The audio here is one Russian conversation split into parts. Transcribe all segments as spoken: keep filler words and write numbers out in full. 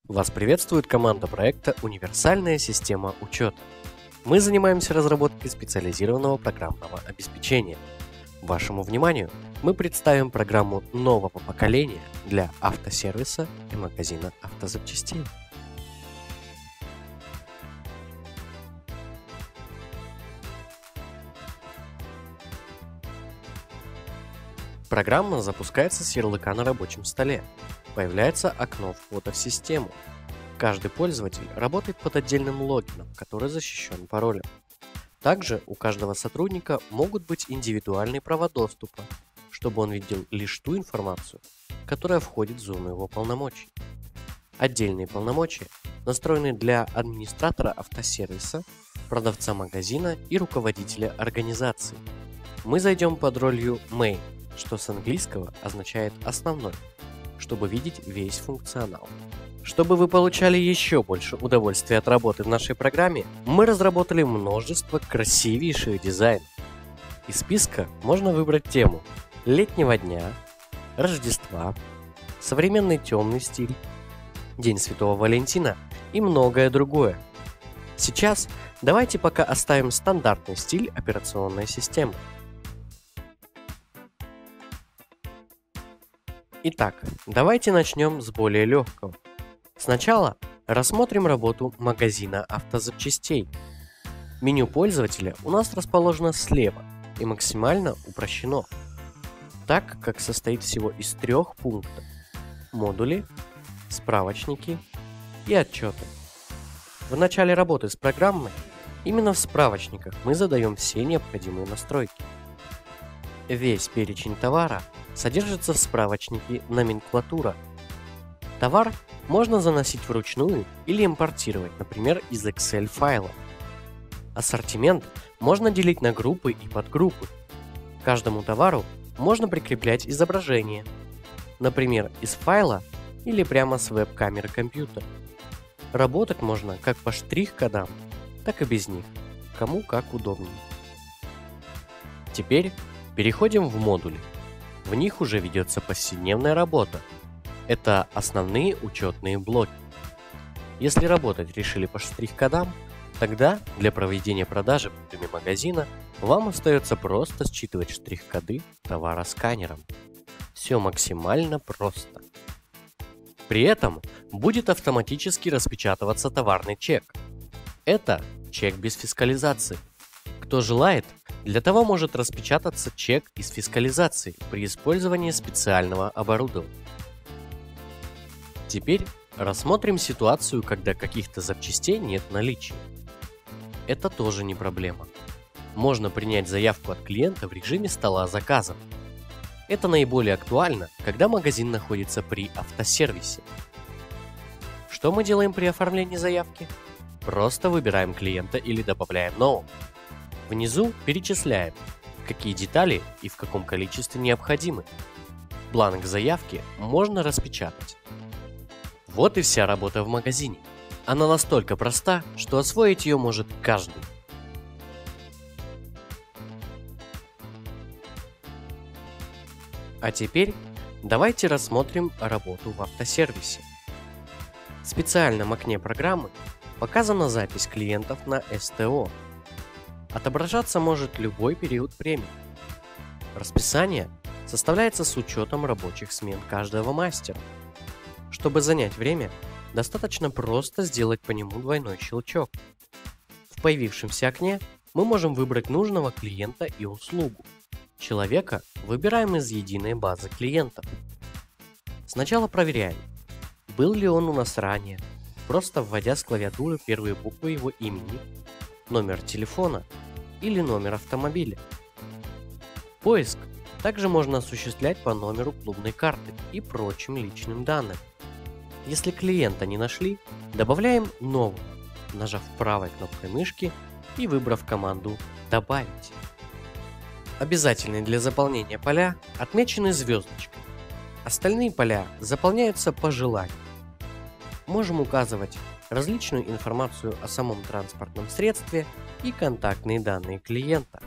Вас приветствует команда проекта «Универсальная система учета». Мы занимаемся разработкой специализированного программного обеспечения. Вашему вниманию мы представим программу нового поколения для автосервиса и магазина автозапчастей. Программа запускается с ярлыка на рабочем столе. Появляется окно входа в систему. Каждый пользователь работает под отдельным логином, который защищен паролем. Также у каждого сотрудника могут быть индивидуальные права доступа, чтобы он видел лишь ту информацию, которая входит в зону его полномочий. Отдельные полномочия настроены для администратора автосервиса, продавца магазина и руководителя организации. Мы зайдем под ролью Main, что с английского означает «основной», чтобы видеть весь функционал. Чтобы вы получали еще больше удовольствия от работы в нашей программе, мы разработали множество красивейших дизайнов. Из списка можно выбрать тему летнего дня, Рождества, современный темный стиль, День Святого Валентина и многое другое. Сейчас давайте пока оставим стандартный стиль операционной системы. Итак, давайте начнем с более легкого. Сначала рассмотрим работу магазина автозапчастей. Меню пользователя у нас расположено слева и максимально упрощено, так как состоит всего из трех пунктов: модули, справочники и отчеты. В начале работы с программой именно в справочниках мы задаем все необходимые настройки. Весь перечень товара содержится в справочнике «Номенклатура». Товар можно заносить вручную или импортировать, например, из Excel файла. Ассортимент можно делить на группы и подгруппы. К каждому товару можно прикреплять изображение, например, из файла или прямо с веб-камеры компьютера. Работать можно как по штрих-кодам, так и без них, кому как удобнее. Теперь переходим в модули. В них уже ведется повседневная работа. Это основные учетные блоки. Если работать решили по штрих-кодам, тогда для проведения продажи внутри магазина вам остается просто считывать штрих-коды товара сканером. Все максимально просто. При этом будет автоматически распечатываться товарный чек. Это чек без фискализации. Кто желает, для того может распечататься чек из фискализации при использовании специального оборудования. Теперь рассмотрим ситуацию, когда каких-то запчастей нет в наличии. Это тоже не проблема. Можно принять заявку от клиента в режиме стола заказов. Это наиболее актуально, когда магазин находится при автосервисе. Что мы делаем при оформлении заявки? Просто выбираем клиента или добавляем нового. Внизу перечисляем, какие детали и в каком количестве необходимы. Бланк заявки можно распечатать. Вот и вся работа в магазине. Она настолько проста, что освоить ее может каждый. А теперь давайте рассмотрим работу в автосервисе. В специальном окне программы показана запись клиентов на эс тэ о. Отображаться может любой период времени. Расписание составляется с учетом рабочих смен каждого мастера. Чтобы занять время, достаточно просто сделать по нему двойной щелчок. В появившемся окне мы можем выбрать нужного клиента и услугу. Человека выбираем из единой базы клиентов. Сначала проверяем, был ли он у нас ранее, просто вводя с клавиатуры первые буквы его имени, номер телефона или номер автомобиля. Поиск также можно осуществлять по номеру клубной карты и прочим личным данным. Если клиента не нашли, добавляем нового, нажав правой кнопкой мышки и выбрав команду «Добавить». Обязательные для заполнения поля отмечены звездочкой. Остальные поля заполняются по желанию. Можем указывать различную информацию о самом транспортном средстве и контактные данные клиента.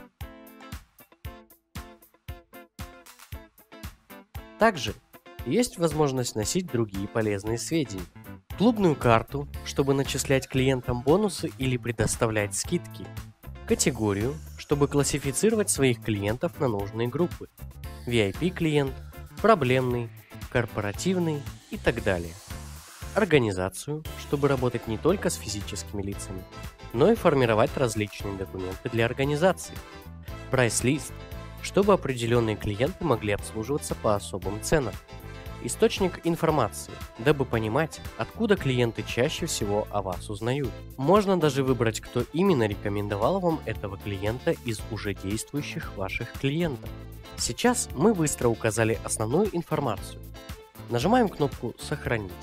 Также есть возможность вносить другие полезные сведения. клубную карту, чтобы начислять клиентам бонусы или предоставлять скидки, категорию, чтобы классифицировать своих клиентов на нужные группы, ви ай пи клиент, проблемный, корпоративный и так далее. Организацию, чтобы работать не только с физическими лицами, но и формировать различные документы для организации. Прайс-лист, чтобы определенные клиенты могли обслуживаться по особым ценам. Источник информации, дабы понимать, откуда клиенты чаще всего о вас узнают. Можно даже выбрать, кто именно рекомендовал вам этого клиента из уже действующих ваших клиентов. Сейчас мы быстро указали основную информацию. Нажимаем кнопку «Сохранить».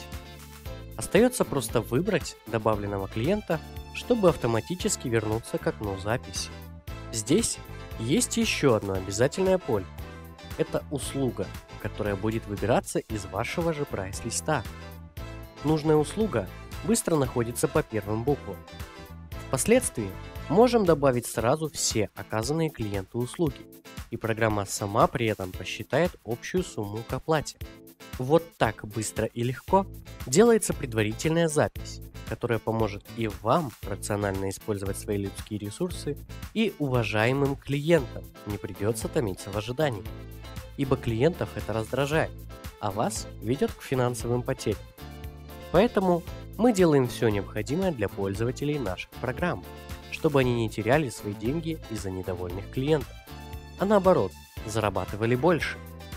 Остается просто выбрать добавленного клиента, чтобы автоматически вернуться к окну записи. Здесь есть еще одно обязательное поле. Это услуга, которая будет выбираться из вашего же прайс-листа. Нужная услуга быстро находится по первым буквам. Впоследствии можем добавить сразу все оказанные клиенту услуги, и программа сама при этом посчитает общую сумму к оплате. Вот так быстро и легко делается предварительная запись, которая поможет и вам рационально использовать свои людские ресурсы, и уважаемым клиентам не придется томиться в ожидании. Ибо клиентов это раздражает, а вас ведет к финансовым потерям. Поэтому мы делаем все необходимое для пользователей наших программ, чтобы они не теряли свои деньги из-за недовольных клиентов, а наоборот, зарабатывали больше.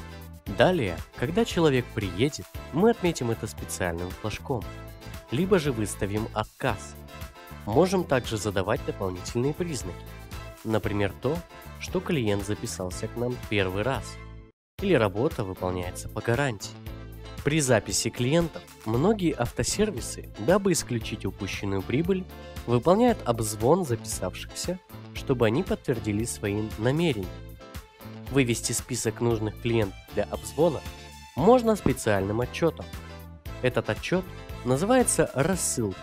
Далее, когда человек приедет, мы отметим это специальным флажком, либо же выставим отказ. Можем также задавать дополнительные признаки, например, то, что клиент записался к нам первый раз, или работа выполняется по гарантии. При записи клиентов многие автосервисы, дабы исключить упущенную прибыль, выполняют обзвон записавшихся, чтобы они подтвердили свои намерения. Вывести список нужных клиентов для обзвона можно специальным отчетом. Этот отчет называется рассылка.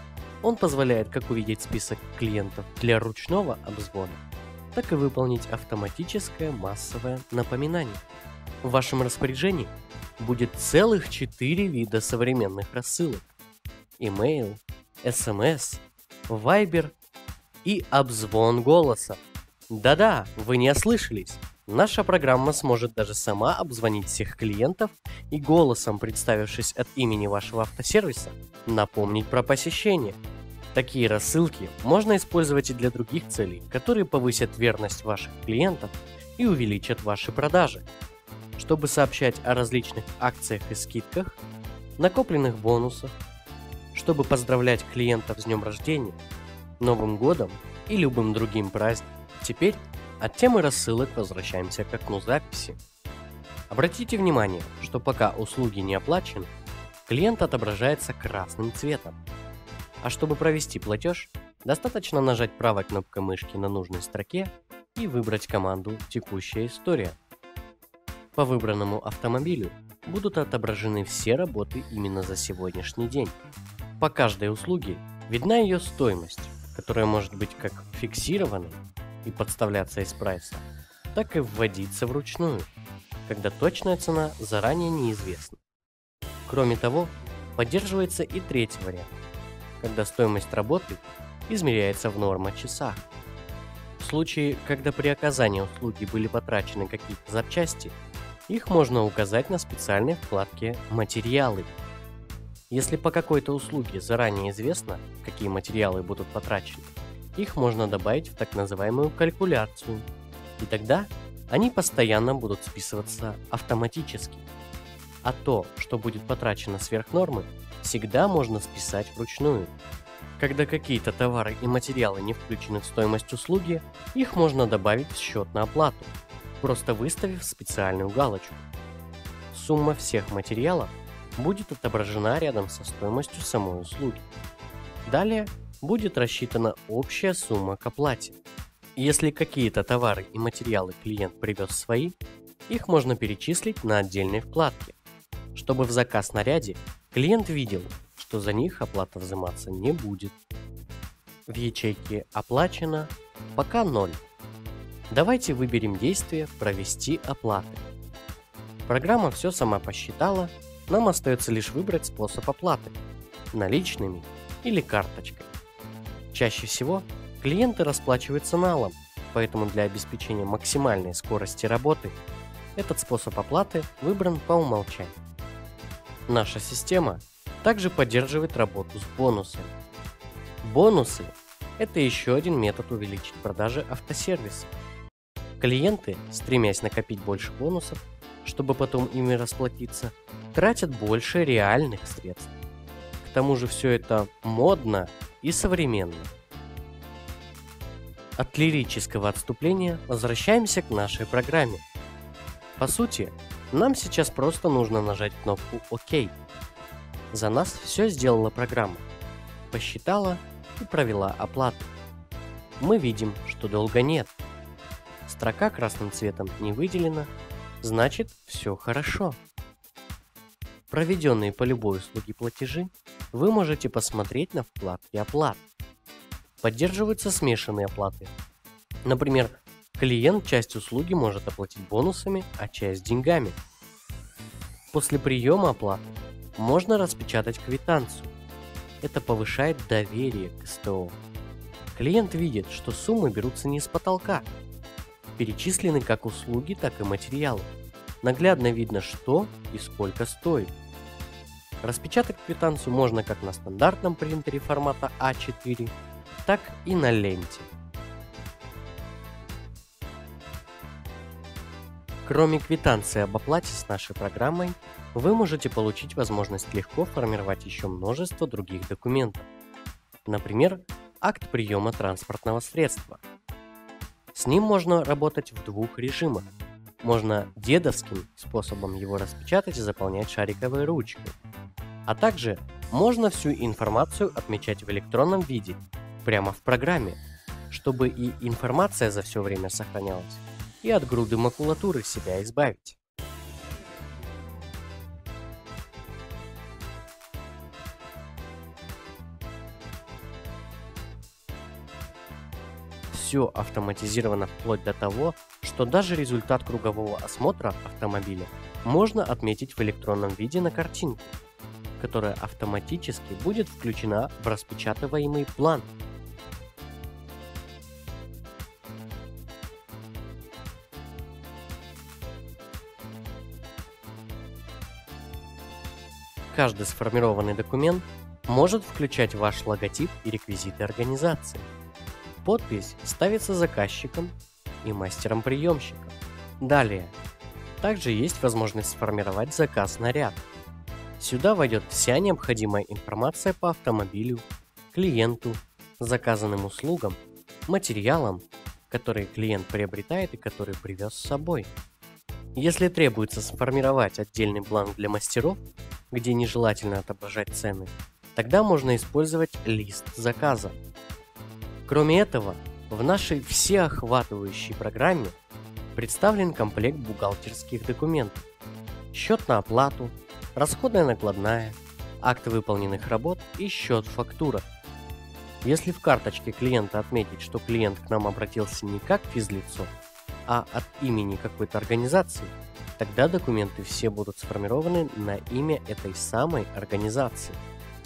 Он позволяет как увидеть список клиентов для ручного обзвона, так и выполнить автоматическое массовое напоминание. В вашем распоряжении будет целых четыре вида современных рассылок: email, эс эм эс, Viber и обзвон голоса. Да-да, вы не ослышались. Наша программа сможет даже сама обзвонить всех клиентов и голосом, представившись от имени вашего автосервиса, напомнить про посещение. Такие рассылки можно использовать и для других целей, которые повысят верность ваших клиентов и увеличат ваши продажи. Чтобы сообщать о различных акциях и скидках, накопленных бонусах, чтобы поздравлять клиентов с днем рождения, Новым годом и любым другим праздником. Теперь от темы рассылок возвращаемся к окну записи. Обратите внимание, что пока услуги не оплачены, клиент отображается красным цветом. А чтобы провести платеж, достаточно нажать правой кнопкой мышки на нужной строке и выбрать команду «Текущая история». По выбранному автомобилю будут отображены все работы именно за сегодняшний день. По каждой услуге видна ее стоимость, которая может быть как фиксированной и подставляться из прайса, так и вводиться вручную, когда точная цена заранее неизвестна. Кроме того, поддерживается и третий вариант, когда стоимость работы измеряется в норма-часах. В случае, когда при оказании услуги были потрачены какие-то запчасти, их можно указать на специальной вкладке «Материалы». Если по какой-то услуге заранее известно, какие материалы будут потрачены, их можно добавить в так называемую калькуляцию, и тогда они постоянно будут списываться автоматически. А то, что будет потрачено сверх нормы, всегда можно списать вручную. Когда какие-то товары и материалы не включены в стоимость услуги, их можно добавить в счет на оплату, просто выставив специальную галочку. Сумма всех материалов будет отображена рядом со стоимостью самой услуги. Далее будет рассчитана общая сумма к оплате. Если какие-то товары и материалы клиент привез свои, их можно перечислить на отдельной вкладке, чтобы в заказ на ряде клиент видел, что за них оплата взиматься не будет. В ячейке «Оплачено» пока ноль. Давайте выберем действие «Провести оплаты». Программа все сама посчитала, нам остается лишь выбрать способ оплаты. наличными или карточкой. Чаще всего клиенты расплачиваются налом, поэтому для обеспечения максимальной скорости работы этот способ оплаты выбран по умолчанию. Наша система также поддерживает работу с бонусами. Бонусы – это еще один метод увеличить продажи автосервиса. Клиенты, стремясь накопить больше бонусов, чтобы потом ими расплатиться, тратят больше реальных средств. К тому же все это модно и современно. От лирического отступления возвращаемся к нашей программе. По сути, нам сейчас просто нужно нажать кнопку «Ок». За нас все сделала программа, посчитала и провела оплату. Мы видим, что долга нет. Строка красным цветом не выделена, значит, все хорошо. Проведенные по любой услуге платежи вы можете посмотреть на вкладке «Оплат». Поддерживаются смешанные оплаты. Например, клиент часть услуги может оплатить бонусами, а часть деньгами. После приема оплаты можно распечатать квитанцию. Это повышает доверие к СТО. Клиент видит, что суммы берутся не с потолка. Перечислены как услуги, так и материалы. Наглядно видно, что и сколько стоит. Распечатать квитанцию можно как на стандартном принтере формата а четыре, так и на ленте. Кроме квитанции об оплате с нашей программой, вы можете получить возможность легко формировать еще множество других документов. Например, акт приема транспортного средства. С ним можно работать в двух режимах. Можно дедовским способом его распечатать и заполнять шариковой ручкой. А также можно всю информацию отмечать в электронном виде, прямо в программе, чтобы и информация за все время сохранялась, и от груды макулатуры себя избавить. Все автоматизировано вплоть до того, что даже результат кругового осмотра автомобиля можно отметить в электронном виде на картинке, которая автоматически будет включена в распечатываемый план. Каждый сформированный документ может включать ваш логотип и реквизиты организации. Подпись ставится заказчиком и мастером-приемщиком. Далее, также есть возможность сформировать заказ на ряд. Сюда войдет вся необходимая информация по автомобилю, клиенту, заказанным услугам, материалам, которые клиент приобретает и которые привез с собой. Если требуется сформировать отдельный бланк для мастеров, где нежелательно отображать цены, тогда можно использовать лист заказа. Кроме этого, в нашей всеохватывающей программе представлен комплект бухгалтерских документов: счет на оплату, расходная накладная, акт выполненных работ и счет-фактура. Если в карточке клиента отметить, что клиент к нам обратился не как физлицо, а от имени какой-то организации, тогда документы все будут сформированы на имя этой самой организации.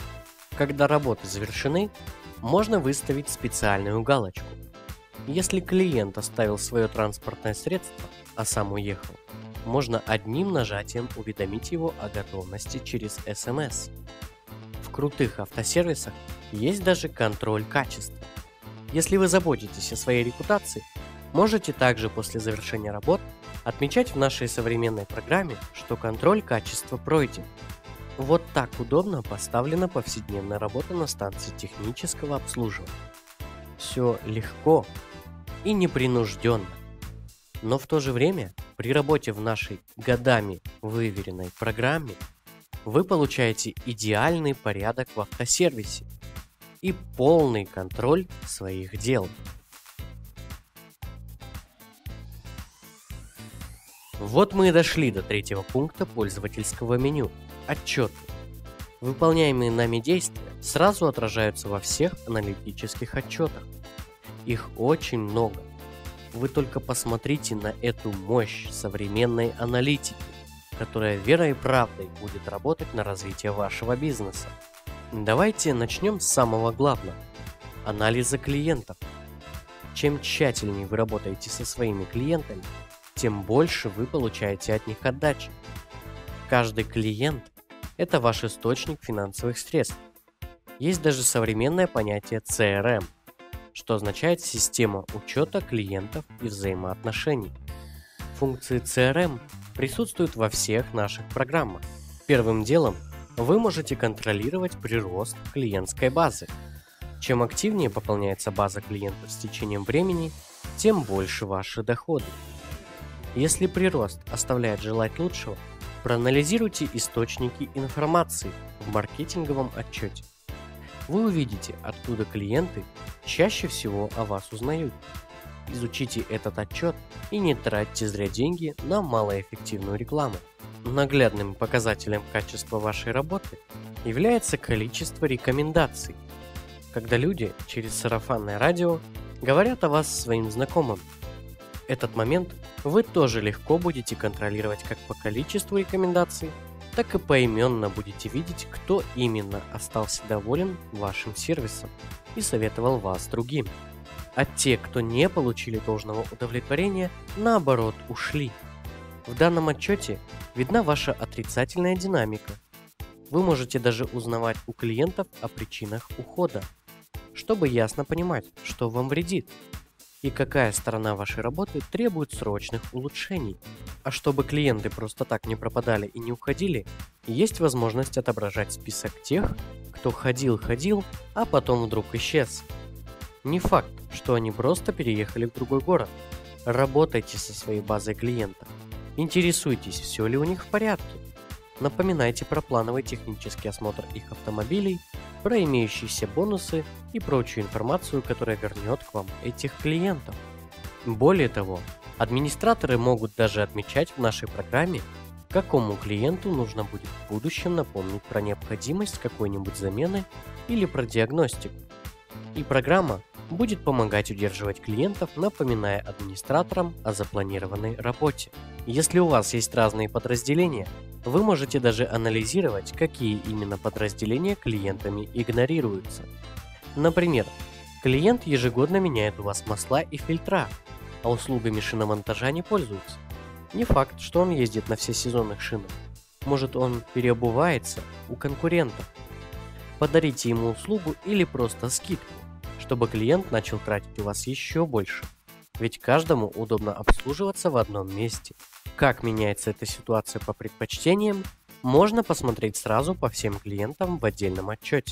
Когда работы завершены, можно выставить специальную галочку. Если клиент оставил свое транспортное средство, а сам уехал, можно одним нажатием уведомить его о готовности через эс эм эс. В крутых автосервисах есть даже контроль качества. Если вы заботитесь о своей репутации, можете также после завершения работ отмечать в нашей современной программе, что контроль качества пройден. Вот так удобно поставлена повседневная работа на станции технического обслуживания. Все легко и непринужденно. Но в то же время, при работе в нашей годами выверенной программе, вы получаете идеальный порядок в автосервисе и полный контроль своих дел. Вот мы и дошли до третьего пункта пользовательского меню – отчеты. Выполняемые нами действия сразу отражаются во всех аналитических отчетах. Их очень много. Вы только посмотрите на эту мощь современной аналитики, которая верой и правдой будет работать на развитие вашего бизнеса. Давайте начнем с самого главного – анализа клиентов. Чем тщательнее вы работаете со своими клиентами, тем больше вы получаете от них отдачи. Каждый клиент – это ваш источник финансовых средств. Есть даже современное понятие си эр эм, что означает система учета клиентов и взаимоотношений. Функции си эр эм присутствуют во всех наших программах. Первым делом вы можете контролировать прирост клиентской базы. Чем активнее пополняется база клиентов с течением времени, тем больше ваши доходы. Если прирост оставляет желать лучшего, проанализируйте источники информации в маркетинговом отчете. Вы увидите, откуда клиенты чаще всего о вас узнают. Изучите этот отчет и не тратьте зря деньги на малоэффективную рекламу. Наглядным показателем качества вашей работы является количество рекомендаций, когда люди через сарафанное радио говорят о вас своим знакомым. Этот момент вы тоже легко будете контролировать как по количеству рекомендаций, так и поименно будете видеть, кто именно остался доволен вашим сервисом и советовал вас другим. А те, кто не получили должного удовлетворения, наоборот ушли. В данном отчете видна ваша отрицательная динамика. Вы можете даже узнавать у клиентов о причинах ухода, чтобы ясно понимать, что вам вредит и какая сторона вашей работы требует срочных улучшений. А чтобы клиенты просто так не пропадали и не уходили, есть возможность отображать список тех, кто ходил-ходил, а потом вдруг исчез. Не факт, что они просто переехали в другой город. Работайте со своей базой клиентов. Интересуйтесь, все ли у них в порядке. Напоминайте про плановый технический осмотр их автомобилей, про имеющиеся бонусы и прочую информацию, которая вернет к вам этих клиентов. Более того, администраторы могут даже отмечать в нашей программе, какому клиенту нужно будет в будущем напомнить про необходимость какой-нибудь замены или про диагностику. И программа будет помогать удерживать клиентов, напоминая администраторам о запланированной работе. Если у вас есть разные подразделения, вы можете даже анализировать, какие именно подразделения клиентами игнорируются. Например, клиент ежегодно меняет у вас масла и фильтра, а услугами шиномонтажа не пользуется. Не факт, что он ездит на всесезонных шинах. Может, он переобувается у конкурентов. Подарите ему услугу или просто скидку, чтобы клиент начал тратить у вас еще больше. Ведь каждому удобно обслуживаться в одном месте. Как меняется эта ситуация по предпочтениям, можно посмотреть сразу по всем клиентам в отдельном отчете.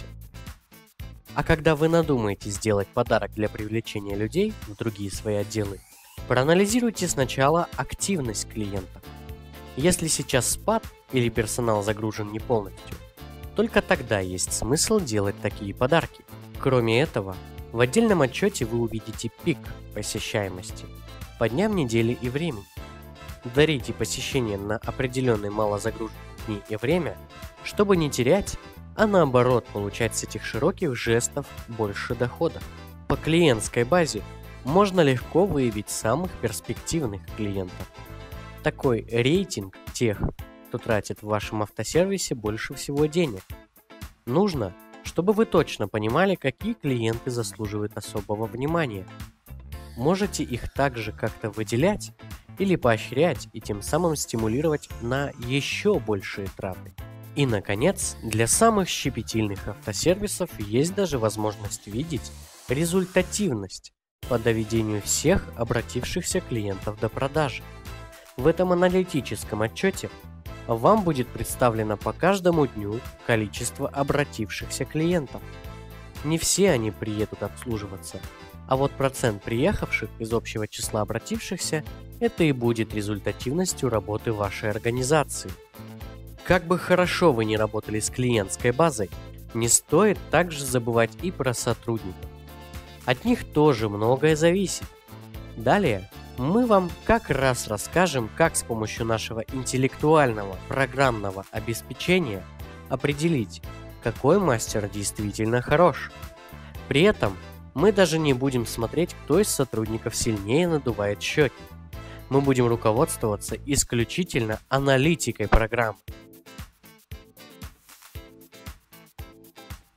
А когда вы надумаете сделать подарок для привлечения людей в другие свои отделы, проанализируйте сначала активность клиентов. Если сейчас спад или персонал загружен не полностью, только тогда есть смысл делать такие подарки. Кроме этого, в отдельном отчете вы увидите пик посещаемости по дням недели и времени. Дарите посещение на определенные малозагруженные дни и время, чтобы не терять, а наоборот получать с этих широких жестов больше дохода. По клиентской базе можно легко выявить самых перспективных клиентов. Такой рейтинг тех, кто тратит в вашем автосервисе больше всего денег. Нужно, чтобы вы точно понимали, какие клиенты заслуживают особого внимания. Можете их также как-то выделять или поощрять и тем самым стимулировать на еще большие траты. И, наконец, для самых щепетильных автосервисов есть даже возможность видеть результативность по доведению всех обратившихся клиентов до продажи. В этом аналитическом отчете вам будет представлено по каждому дню количество обратившихся клиентов. Не все они приедут обслуживаться, а вот процент приехавших из общего числа обратившихся – это и будет результативностью работы вашей организации. Как бы хорошо вы ни работали с клиентской базой, не стоит также забывать и про сотрудников. От них тоже многое зависит. Далее мы вам как раз расскажем, как с помощью нашего интеллектуального программного обеспечения определить, какой мастер действительно хорош. При этом мы даже не будем смотреть, кто из сотрудников сильнее надувает щеки. Мы будем руководствоваться исключительно аналитикой программы.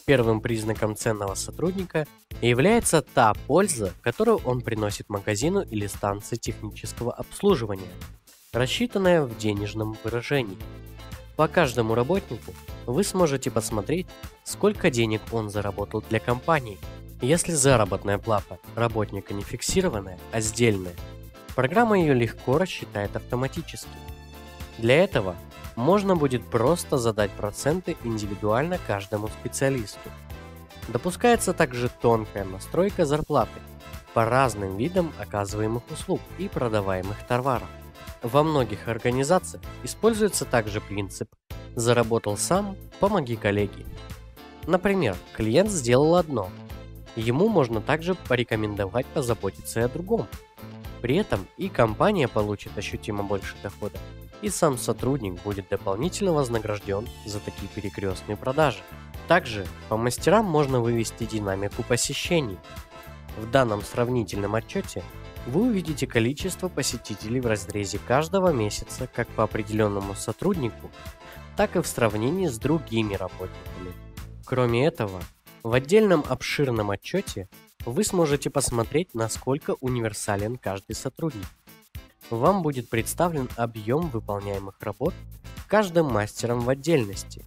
Первым признаком ценного сотрудника является та польза, которую он приносит магазину или станции технического обслуживания, рассчитанная в денежном выражении. По каждому работнику вы сможете посмотреть, сколько денег он заработал для компании. Если заработная плата работника не фиксированная, а сдельная, программа ее легко рассчитает автоматически. Для этого можно будет просто задать проценты индивидуально каждому специалисту. Допускается также тонкая настройка зарплаты по разным видам оказываемых услуг и продаваемых товаров. Во многих организациях используется также принцип «заработал сам, помоги коллеге». Например, клиент сделал одно, ему можно также порекомендовать позаботиться и о другом. При этом и компания получит ощутимо больше дохода, и сам сотрудник будет дополнительно вознагражден за такие перекрестные продажи. Также по мастерам можно вывести динамику посещений. В данном сравнительном отчете вы увидите количество посетителей в разрезе каждого месяца как по определенному сотруднику, так и в сравнении с другими работниками. Кроме этого, в отдельном обширном отчете вы сможете посмотреть, насколько универсален каждый сотрудник. Вам будет представлен объем выполняемых работ каждым мастером в отдельности.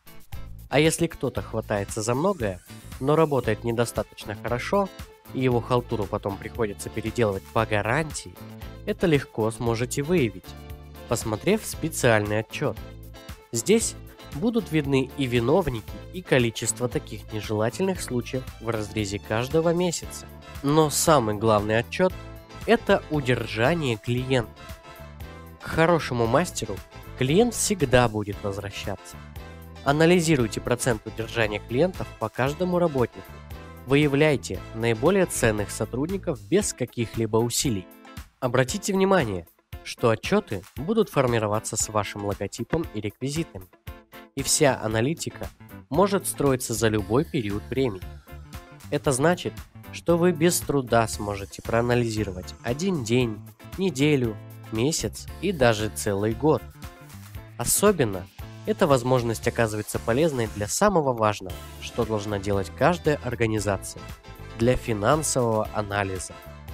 А если кто-то хватается за многое, но работает недостаточно хорошо, и его халтуру потом приходится переделывать по гарантии, это легко сможете выявить, посмотрев специальный отчет. Здесь будут видны и виновники, и количество таких нежелательных случаев в разрезе каждого месяца. Но самый главный отчет – это удержание клиента. К хорошему мастеру клиент всегда будет возвращаться. Анализируйте процент удержания клиентов по каждому работнику. Выявляйте наиболее ценных сотрудников без каких-либо усилий. Обратите внимание, что отчеты будут формироваться с вашим логотипом и реквизитами. И вся аналитика может строиться за любой период времени. Это значит, что вы без труда сможете проанализировать один день, неделю, месяц и даже целый год. Особенно эта возможность оказывается полезной для самого важного, что должна делать каждая организация – для финансового анализа.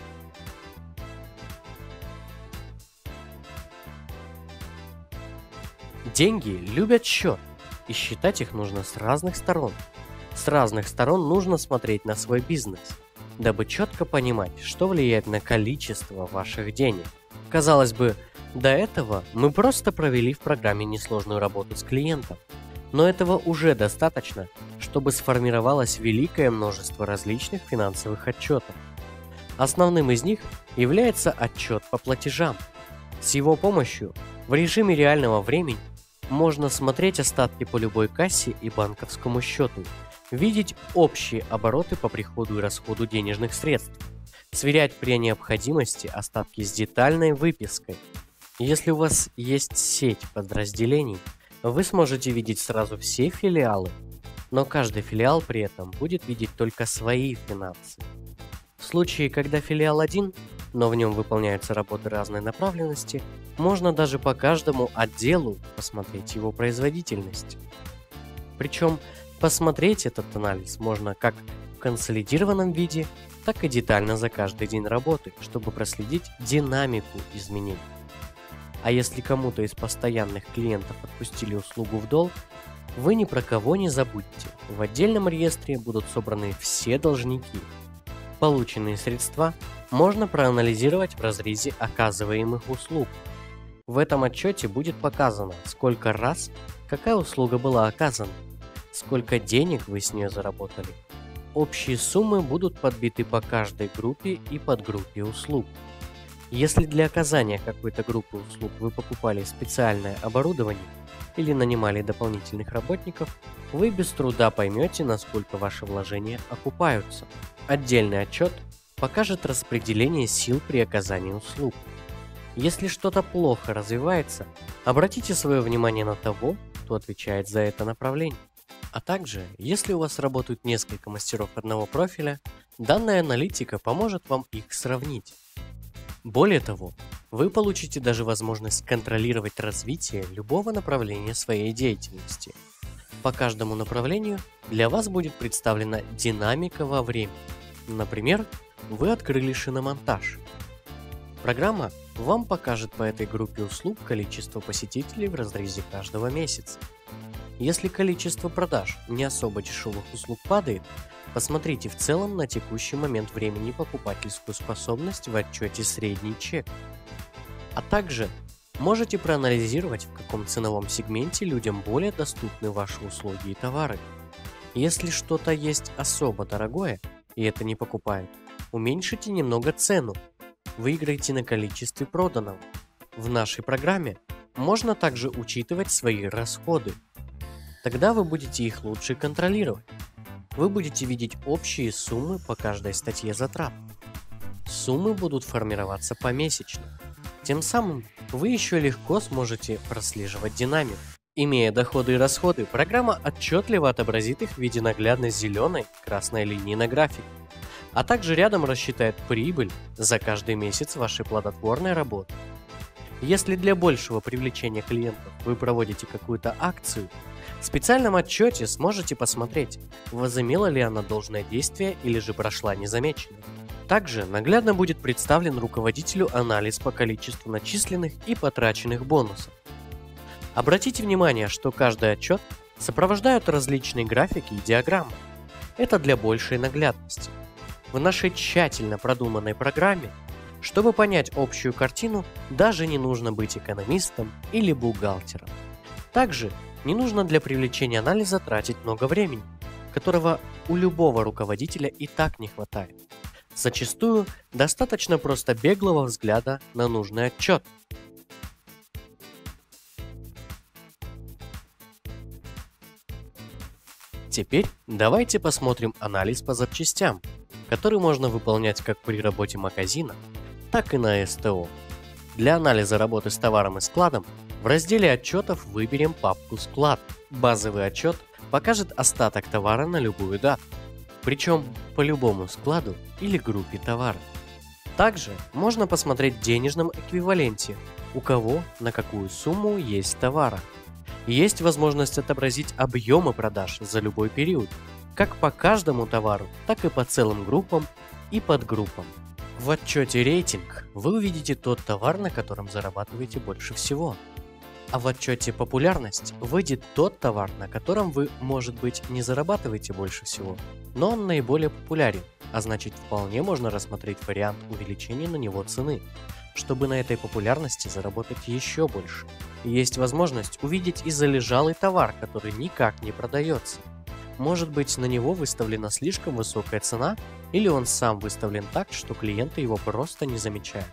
Деньги любят счет, и считать их нужно с разных сторон. С разных сторон нужно смотреть на свой бизнес, дабы четко понимать, что влияет на количество ваших денег. Казалось бы, до этого мы просто провели в программе несложную работу с клиентом, но этого уже достаточно, чтобы сформировалось великое множество различных финансовых отчетов. Основным из них является отчет по платежам. С его помощью в режиме реального времени можно смотреть остатки по любой кассе и банковскому счету, видеть общие обороты по приходу и расходу денежных средств, сверять при необходимости остатки с детальной выпиской. Если у вас есть сеть подразделений, вы сможете видеть сразу все филиалы, но каждый филиал при этом будет видеть только свои финансы. В случае, когда филиал один, но в нем выполняются работы разной направленности, можно даже по каждому отделу посмотреть его производительность. Причем посмотреть этот анализ можно как в консолидированном виде, так и детально за каждый день работы, чтобы проследить динамику изменений. А если кому-то из постоянных клиентов отпустили услугу в долг, вы ни про кого не забудьте. В отдельном реестре будут собраны все должники. Полученные средства можно проанализировать в разрезе оказываемых услуг. В этом отчете будет показано, сколько раз какая услуга была оказана, сколько денег вы с нее заработали. Общие суммы будут подбиты по каждой группе и подгруппе услуг. Если для оказания какой-то группы услуг вы покупали специальное оборудование или нанимали дополнительных работников, вы без труда поймете, насколько ваши вложения окупаются. Отдельный отчет покажет распределение сил при оказании услуг. Если что-то плохо развивается, обратите свое внимание на того, кто отвечает за это направление. А также, если у вас работают несколько мастеров одного профиля, данная аналитика поможет вам их сравнить. Более того, вы получите даже возможность контролировать развитие любого направления своей деятельности. По каждому направлению для вас будет представлена динамика во времени. Например, вы открыли шиномонтаж. Программа вам покажет по этой группе услуг количество посетителей в разрезе каждого месяца. Если количество продаж не особо дешевых услуг падает, посмотрите в целом на текущий момент времени покупательскую способность в отчете «Средний чек». А также можете проанализировать, в каком ценовом сегменте людям более доступны ваши услуги и товары. Если что-то есть особо дорогое, и это не покупают, уменьшите немного цену. Выиграйте на количестве проданного. В нашей программе можно также учитывать свои расходы. Тогда вы будете их лучше контролировать. Вы будете видеть общие суммы по каждой статье затрат. Суммы будут формироваться помесячно. Тем самым вы еще легко сможете прослеживать динамику. Имея доходы и расходы, программа отчетливо отобразит их в виде наглядной зеленой красной линии на графике, а также рядом рассчитает прибыль за каждый месяц вашей плодотворной работы. Если для большего привлечения клиентов вы проводите какую-то акцию, в специальном отчете сможете посмотреть, возымела ли она должное действие или же прошла незамеченной. Также наглядно будет представлен руководителю анализ по количеству начисленных и потраченных бонусов. Обратите внимание, что каждый отчет сопровождают различные графики и диаграммы. Это для большей наглядности. В нашей тщательно продуманной программе, чтобы понять общую картину, даже не нужно быть экономистом или бухгалтером. Также не нужно для привлечения анализа тратить много времени, которого у любого руководителя и так не хватает. Зачастую достаточно просто беглого взгляда на нужный отчет. Теперь давайте посмотрим анализ по запчастям, который можно выполнять как при работе магазина, так и на СТО. Для анализа работы с товаром и складом в разделе отчетов выберем папку «Склад». Базовый отчет покажет остаток товара на любую дату, причем по любому складу или группе товаров. Также можно посмотреть в денежном эквиваленте, у кого на какую сумму есть товара. Есть возможность отобразить объемы продаж за любой период, как по каждому товару, так и по целым группам и подгруппам. В отчете «Рейтинг» вы увидите тот товар, на котором зарабатываете больше всего. А в отчете «Популярность» выйдет тот товар, на котором вы, может быть, не зарабатываете больше всего, но он наиболее популярен, а значит, вполне можно рассмотреть вариант увеличения на него цены, чтобы на этой популярности заработать еще больше. Есть возможность увидеть и залежалый товар, который никак не продается. Может быть, на него выставлена слишком высокая цена, или он сам выставлен так, что клиенты его просто не замечают.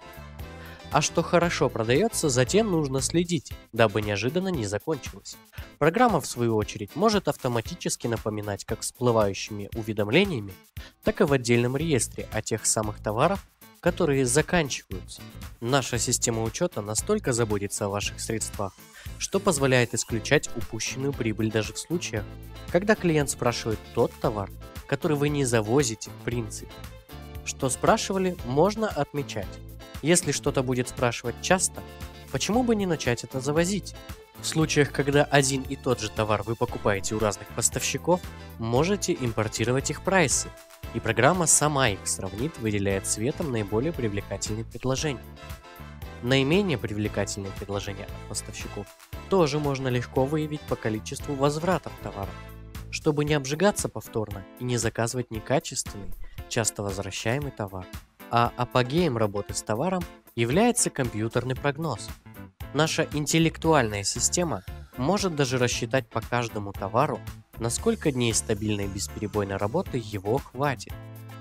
А что хорошо продается, затем нужно следить, дабы неожиданно не закончилось. Программа, в свою очередь, может автоматически напоминать как всплывающими уведомлениями, так и в отдельном реестре о тех самых товарах, которые заканчиваются. Наша система учета настолько заботится о ваших средствах, что позволяет исключать упущенную прибыль даже в случаях, когда клиент спрашивает тот товар, который вы не завозите в принципе. Что спрашивали, можно отмечать. Если что-то будет спрашивать часто, почему бы не начать это завозить? В случаях, когда один и тот же товар вы покупаете у разных поставщиков, можете импортировать их прайсы, и программа сама их сравнит, выделяя цветом наиболее привлекательные предложения. Наименее привлекательные предложения от поставщиков тоже можно легко выявить по количеству возвратов товара, чтобы не обжигаться повторно и не заказывать некачественный, часто возвращаемый товар. А апогеем работы с товаром является компьютерный прогноз. Наша интеллектуальная система может даже рассчитать по каждому товару, на сколько дней стабильной бесперебойной работы его хватит.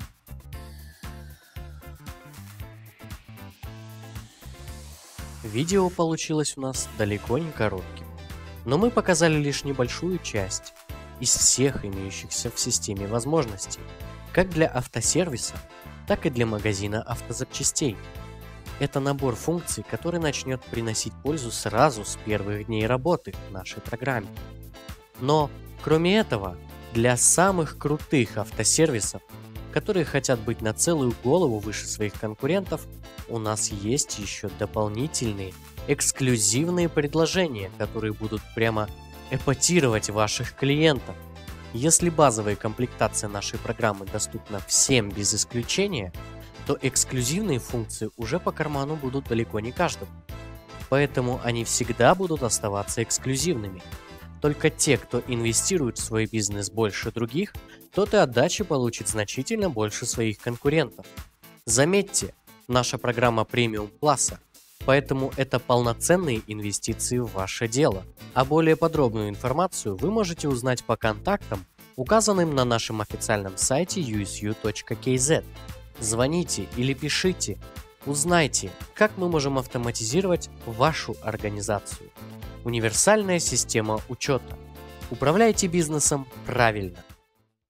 Видео получилось у нас далеко не коротким, но мы показали лишь небольшую часть из всех имеющихся в системе возможностей, как для автосервиса, так и для магазина автозапчастей. Это набор функций, который начнет приносить пользу сразу с первых дней работы в нашей программе. Но, кроме этого, для самых крутых автосервисов, которые хотят быть на целую голову выше своих конкурентов, у нас есть еще дополнительные, эксклюзивные предложения, которые будут прямо эпатировать ваших клиентов. Если базовая комплектация нашей программы доступна всем без исключения, то эксклюзивные функции уже по карману будут далеко не каждому. Поэтому они всегда будут оставаться эксклюзивными. Только те, кто инвестирует в свой бизнес больше других, тот и отдачи получит значительно больше своих конкурентов. Заметьте, наша программа премиум класса, поэтому это полноценные инвестиции в ваше дело. А более подробную информацию вы можете узнать по контактам, указанным на нашем официальном сайте ю эс ю точка кей зет. Звоните или пишите, узнайте, как мы можем автоматизировать вашу организацию. Универсальная система учета. Управляйте бизнесом правильно.